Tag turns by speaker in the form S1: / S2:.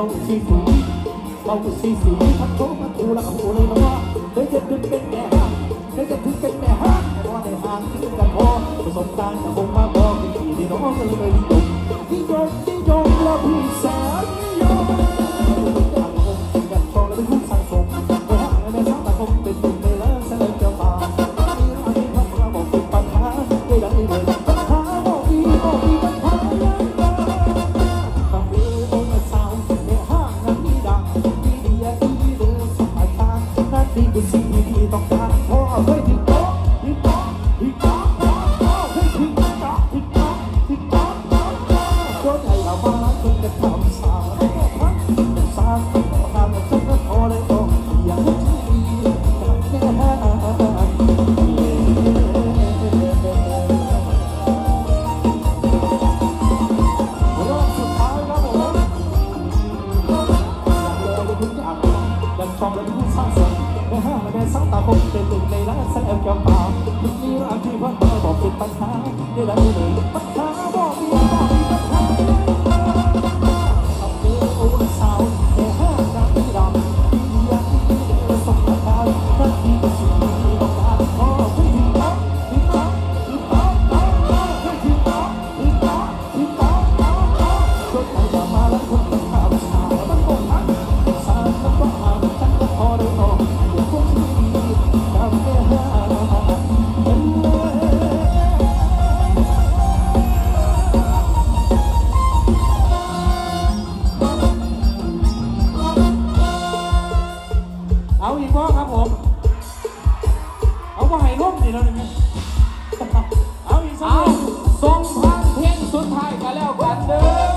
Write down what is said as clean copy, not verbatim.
S1: สีสีเบาสีสีพัดโถพัดถูแล้วกับหูเลยนะว่าเธอจะถึงเป็นแม่ห้างเธอจะถึงเป็นแม่ห้างแต่ว่าในห้างที่กันพอประสบการณ์จะคงมาบอกเป็นที่ที่น้องก็เลยยิ่งยงยิ่งยงแล้วพี่แสนยงกันพอแล้วเป็นผู้สังสมในห้างในสังคมเป็นตุ่มในแล้วเสนอจะมามีอะไรพัฒนาบอกเป็นปัญหาได้ดังนี้เลยปัญหาบอกมีปัญหาฟังดูโอ้มาสาวในห้างนั้นมีดังมีดีดีเดือดสมัยทางนั่นดีเป็นสิ่งที่ต้องการพอเอาไว้ที่โต๊ะที่โต๊ะที่โต๊ะให้ทิ้งโต๊ะที่โต๊ะที่โต๊ะโดนให้เรามาจนจะทำสาเป็นสาทำจนก็พอเลยโอ้ยังดีแค่รอบสุดท้ายแล้วผมดันฟองและผู้สร้างสรรค์ในห้างและในสังตาคมเป็นหนึ่งในล้านแสนแก้วเปล่าทุกนี้รักที่พัดมาบอกเป็นปัญหาได้แล้วเลยปัญหาบอกมีปัญหาเอาเนื้อโอ้สาวในห้างนั้นไม่ดำที่ยังที่สมราคาทันทีก็สิ่งที่ต้องการขอให้ถึงน้องถึงน้องถึงน้องให้ถึงน้องถึงน้องถึงน้องจนให้มาแล้วคนต้องข่าวสาวมันคงหักสาวมันต้องหาฉันก็พอได้ออกอย่าคงที่ดีทำแค่ห้าเอาอีกว่าครับผมเอามาให้ร่มดีแล้วนี่ไหมเอาอีกสักส่งพันเพลงสุดท้ายกันแล้วกันเด้อ